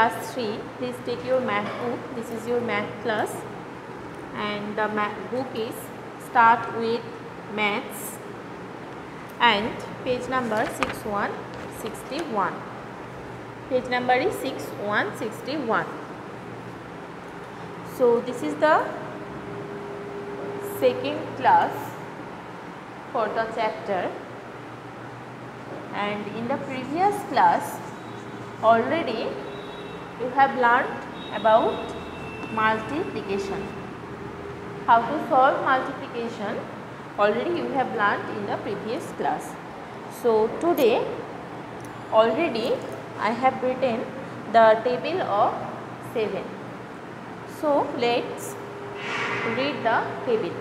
class 3, please take your math book. This is your math class, and the math book is Start with Maths, and page number 6161. Page number is 6161. So this is the second class for the chapter, and in the previous class already you have learned about multiplication. How to solve multiplication already you have learned in the previous class. So today already I have written the table of 7. So let's read the table.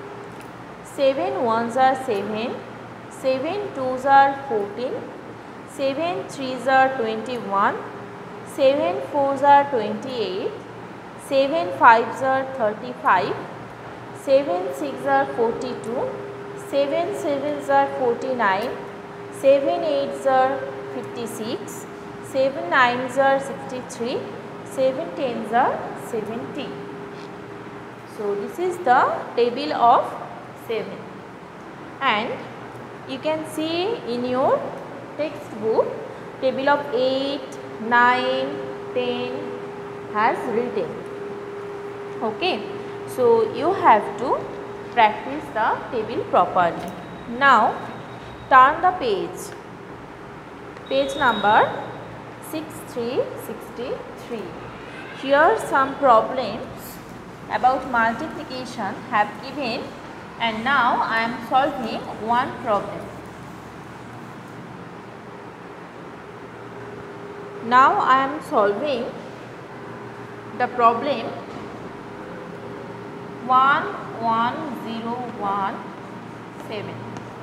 7 ones are 7, 7 twos are 14, 7 threes are 21, 7 fours are 28, 7 fives are 35, 7 sixes are 42, 7 sevens are 49, 7 eights are 56, 7 nines are 63, 7 tens are 70. So this is the table of 7, and you can see in your textbook table of 8, 9, 10 has written. Okay, so you have to practice the table properly. Now turn the page. Page number 6363. Here some problems about multiplication have given, and now I am solving one problem. Now I am solving the problem 11017.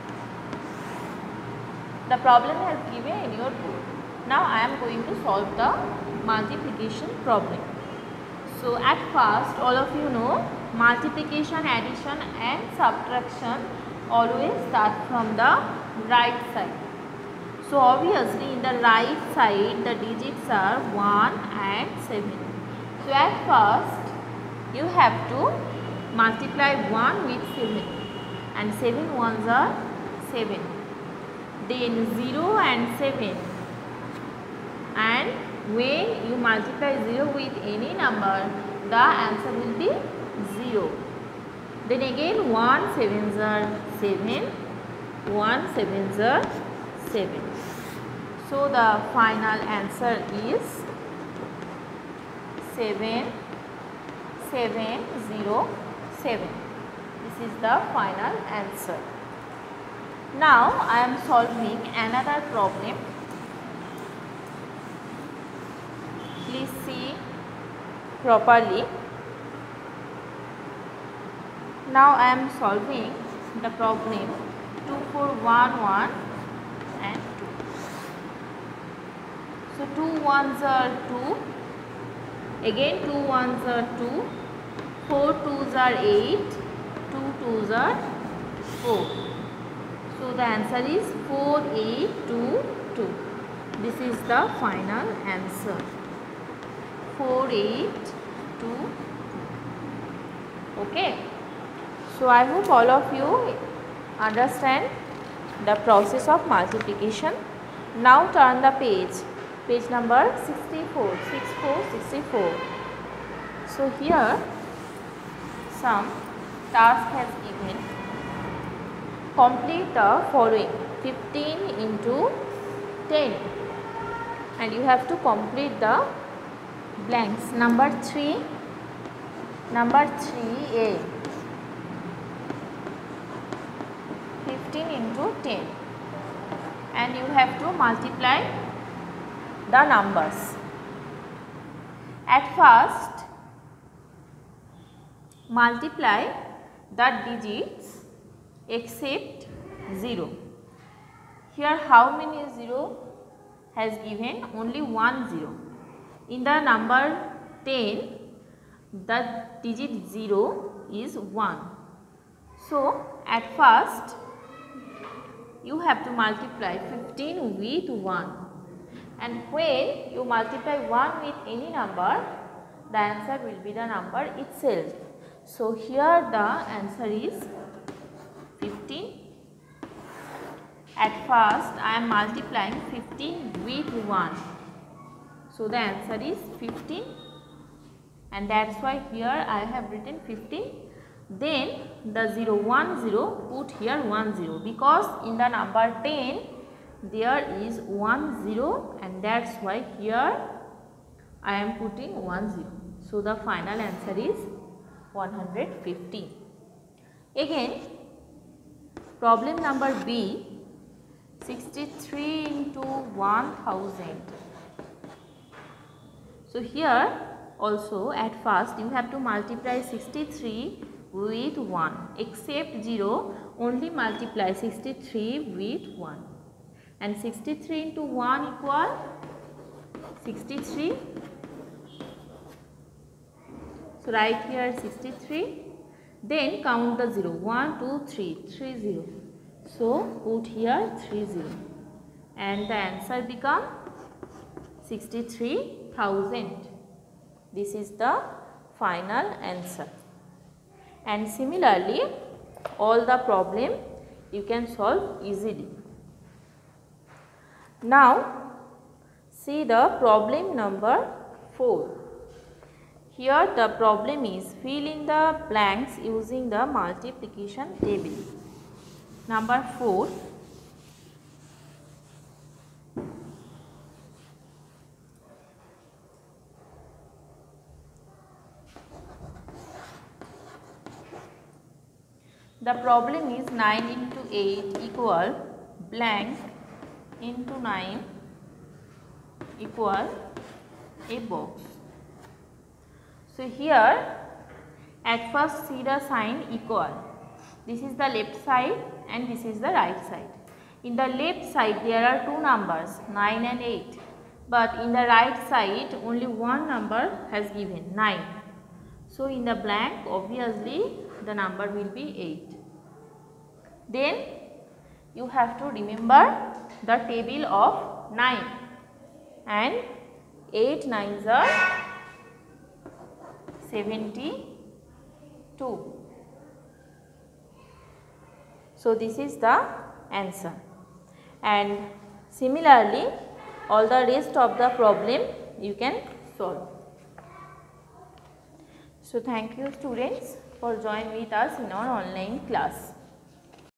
The problem has given in your book. Now I am going to solve the multiplication problem. So at first, all of you know multiplication, addition and subtraction always start from the right side. So obviously in the right side the digits are 1 and 7. So at first you have to multiply 1 with 7, and 7 ones are 7. Then 0 and 7, and when you multiply 0 with any number, the answer will be 0. Then again 1 sevens are 7, 1 sevens are 7. So the final answer is 7707. This is the final answer. Now I am solving another problem. Please see properly. Now I am solving the problem 2411 and 2. So 2 ones are 2, again 2 ones are 2, 4 twos are 8, 2 twos are 4. So the answer is 4822. This is the final answer. 4822. Okay. So I hope all of you understand the process of multiplication. Now turn the page. Page number 64. So here some task has given. Complete the following: 15 into 10, and you have to complete the blanks. Number 3A, 15 into 10, and you have to multiply the numbers. At first multiply the digits except 0. Here how many 0 has given? Only 1 0. In the number 10, the digit 0 is 1. So at first you have to multiply 15 with 1. and when you multiply 1 with any number, the answer will be the number itself. So here the answer is 15. At first I am multiplying 15 with 1. So the answer is 15, and that's why here I have written 15. Then the 0 1 0, put here 1 0, because in the number 10 there is 1 0, and that's why here I am putting 1 0. So the final answer is 115. Again, problem number B, 63 into 1000. So here also at first you have to multiply 63 with 1, except 0 only multiply 63 with 1, and 63 into 1 equal 63. So write here 63, then count the 0, 1 2 3, 3 0. So put here 3 0, and the answer become 63,000. This is the final answer. And similarly, all the problem you can solve easily. Now see the problem number 4. Here the problem is fill in the blanks using the multiplication table. Number 4. The problem is 9 into 8 equal blank into 9 equal a box. So here at first see the sign equal. This is the left side and this is the right side. In the left side there are two numbers 9 and 8, but in the right side only one number has given 9. So in the blank obviously the number will be 8. Then you have to remember the table of 9, and 8 9s are 72. So this is the answer, and similarly all the rest of the problem you can solve. So thank you students for joining with us in our online class.